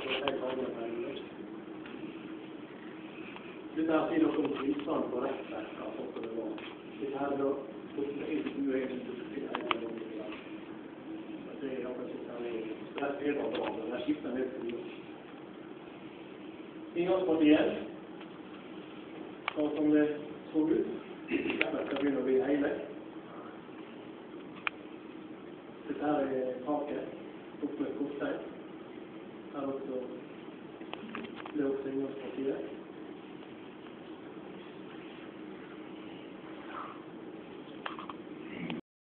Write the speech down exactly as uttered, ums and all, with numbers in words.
Dette her sier noe om tilstand på rettverket, sånn som det var. Dette her er da ikke uenigt til hele loven. Det er akkurat sitt her i stress er det bra, men det skifter ned til det. Inngangspartiet, sånn som det så ut, dette skal begynne å bli hele. Dette her er taket, opp med kortstein. Her også det er også inngangspartiet.